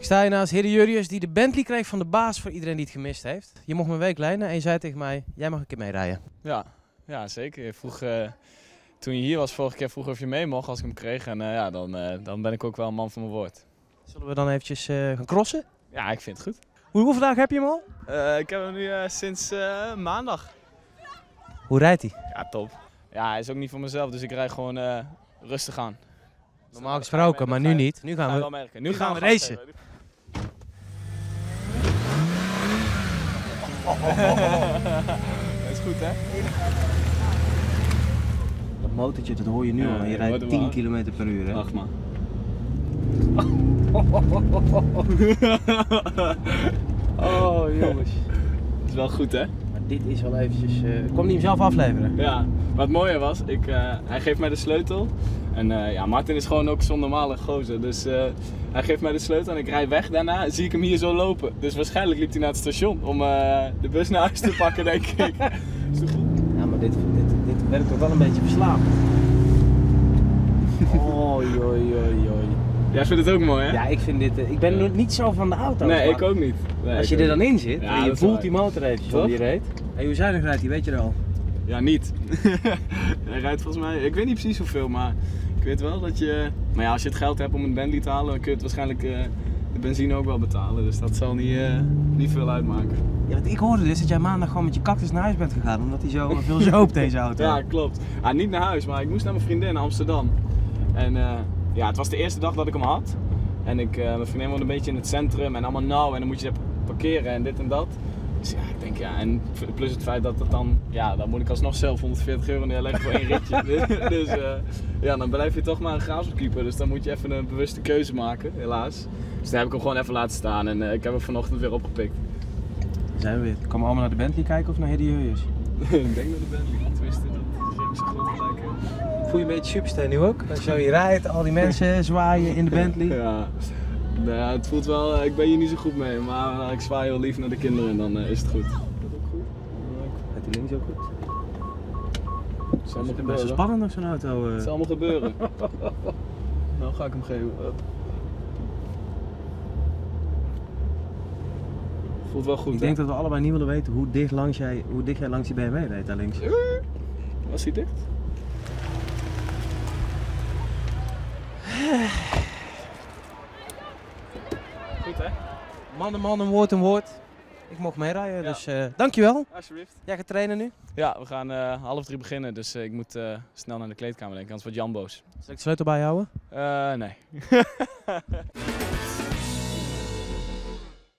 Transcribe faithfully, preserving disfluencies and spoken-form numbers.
sta hier naast Hidde Jurrius die de Bentley kreeg van de baas voor iedereen die het gemist heeft. Je mocht me een week lenen en je zei tegen mij, jij mag een keer meerijden. Ja, ja zeker. Je vroeg, uh, toen je hier was vorige keer vroeg of je mee mocht als ik hem kreeg. En uh, ja, dan, uh, dan ben ik ook wel een man van mijn woord. Zullen we dan eventjes uh, gaan crossen? Ja, ik vind het goed. Hoe, hoeveel dagen heb je hem al? Uh, ik heb hem nu uh, sinds uh, maandag. Hoe rijdt hij? Ja, top. Ja, hij is ook niet voor mezelf, dus ik rijd gewoon uh, rustig aan. Normaal gesproken, maar nu niet. Nu gaan we, wel merken. Nu, nu gaan we gaan racen. Dat is goed, hè? Dat motortje, dat hoor je nu ja, al. En je ja, rijdt tien kilometer per uur, hè? Wacht maar. Oh, jongens. Dat is wel goed, hè? Maar dit is wel eventjes... Uh, ik kon hij hem zelf afleveren. Ja, wat mooier was, ik, uh, hij geeft mij de sleutel. En uh, ja, Martin is gewoon ook zo'n normale gozer. Dus uh, hij geeft mij de sleutel en ik rijd weg. Daarna zie ik hem hier zo lopen. Dus waarschijnlijk liep hij naar het station om uh, de bus naar huis te pakken, denk ik. Is dat goed? Ja, maar dit, dit, dit werkt toch wel een beetje verslavend. Oi, oi, oi, oi. Jij vindt het ook mooi, hè? Ja, ik vind dit... Uh, ik ben ja. niet zo van de auto's. Nee, ik ook niet. Nee, als je er dan in zit ja, en je voelt waar. die motor eventjes op je reet. En hoe zuinig rijdt hij, weet je wel? Ja, niet. Hij rijdt volgens mij... Ik weet niet precies hoeveel, maar... Ik weet wel dat je... Maar ja, als je het geld hebt om een Bentley te halen, dan kun je het waarschijnlijk uh, de benzine ook wel betalen. Dus dat zal niet, uh, niet veel uitmaken. Ja, want ik hoorde dus dat jij maandag gewoon met je cactus naar huis bent gegaan, omdat hij zo veel zoopt, deze auto. Ja, klopt. Ah, niet naar huis, maar ik moest naar mijn vriendin in Amsterdam. En uh, ja, het was de eerste dag dat ik hem had. En ik, uh, mijn vriendin woonde een beetje in het centrum en allemaal nauw en dan moet je parkeren en dit en dat. Dus ja, ik denk ja, en plus het feit dat het dan, ja, dan moet ik alsnog zelf honderdveertig euro neerleggen voor één ritje. Dus uh, ja, dan blijf je toch maar een graafkeeper. Dus dan moet je even een bewuste keuze maken, helaas. Dus daar heb ik hem gewoon even laten staan en uh, ik heb hem vanochtend weer opgepikt. Daar zijn we weer. Komen we allemaal naar de Bentley kijken of naar Hidde Jurrius? Ik denk naar de Bentley, tenminste, dat is ook zo groot gelijk. Voel je een beetje supersteen nu ook? Als je zo hier rijdt, al die mensen zwaaien in de Bentley. Ja. Nou ja, het voelt wel, ik ben hier niet zo goed mee, maar ik zwaai heel lief naar de kinderen en dan uh, is het goed. Is dat ook goed? Gaat die links ook goed? Het zal allemaal Het is best wel spannend op zo'n auto. Uh... Het zal allemaal gebeuren. Nou ga ik hem geven. Voelt wel goed. Ik hè? denk dat we allebei niet willen weten hoe dicht, langs jij, hoe dicht jij langs die B M W reed daar links. Was hij dicht? Goed hè? Man en man, een woord en woord. Ik mocht meerijden, Ja. dus uh, dankjewel. Alsjeblieft. Jij gaat trainen nu? Ja, we gaan uh, half drie beginnen, dus uh, ik moet uh, snel naar de kleedkamer denken, anders wordt Jan boos. Zal ik de sleutel bij je houden? Uh, nee.